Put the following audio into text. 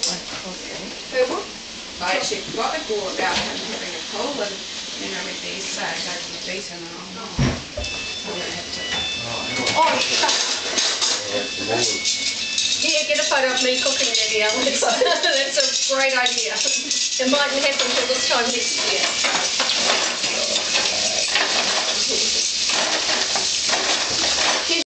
Who what? Like she forgot to go about having a pool and with these go to the beaten and all. So I'm going to have to. Oh, yeah, get a photo of me cooking there, dear. That's a great idea. It mightn't happen till this time next year.